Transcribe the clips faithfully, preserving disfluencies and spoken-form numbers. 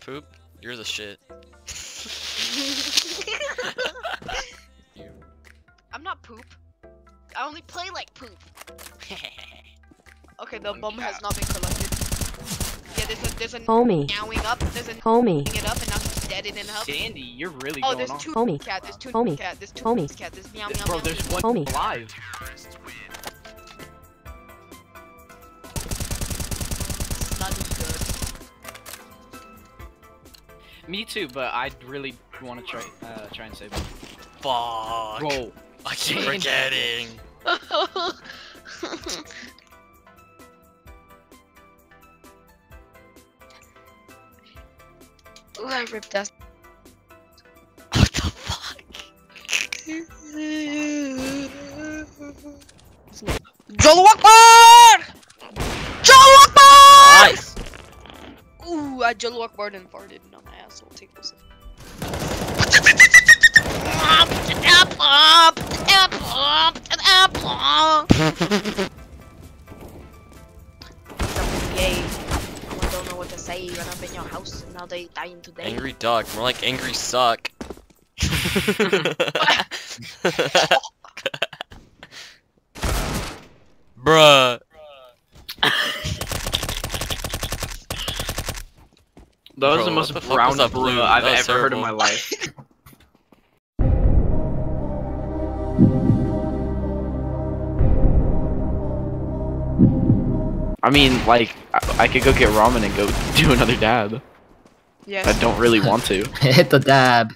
Poop, you're the shit. I'm not poop. I only play like poop. Okay, the One bomb cap. has not been collected. Yeah, there's a there's a Homie. meowing up. There's a Homie. meowing it up, and now he's dead in up. Sandy, you're really Oh, going there's on. two Homie. cat. There's two Homie. cat. There's two Homie. cat. There's meow meow Bro, meow. there's one Homie. alive. Not good. Me too, but I really want to try uh, try and save him. Fuck. Bro, I keep Sandy. forgetting. Ooh, I ripped that. What the fuck? Jolo Akbar! Jolo Akbar! Nice. Ooh, I Jolo Akbar and farted on my asshole. Take this. Yay. I don't know what to say when I'm in your house and now they dying today. Angry dog, more like angry suck. Bruh. that was Bro, the most what the fuck brown was that blue blue? I've That ever was heard in my terrible. life. I mean, like, I, I could go get ramen and go do another dab. Yes. I don't really want to. Hit the dab.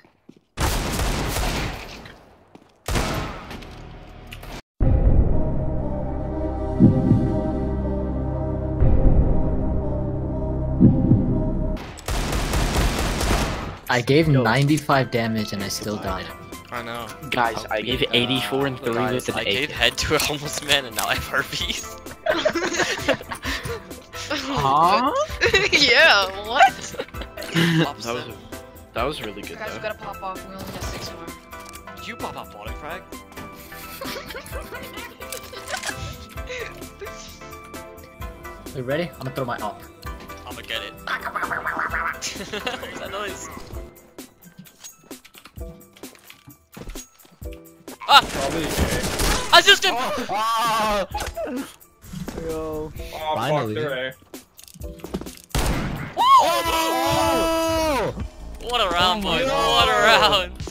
I gave ninety-five damage and I still died. I know. Guys, I gave eighty-four and three Guys, with an I gave eight. head to a homeless man and now I have herpes. Huh? Yeah, what? Pops that was in. that was really good Guys, we though. gotta pop off. We only got six more. Did you pop out body frag? You ready? I'm gonna throw my op. I'ma get it. What's that noise? Ah! I just did. Yo. Oh, Finally. fuck, they're What a round, boys! What a round!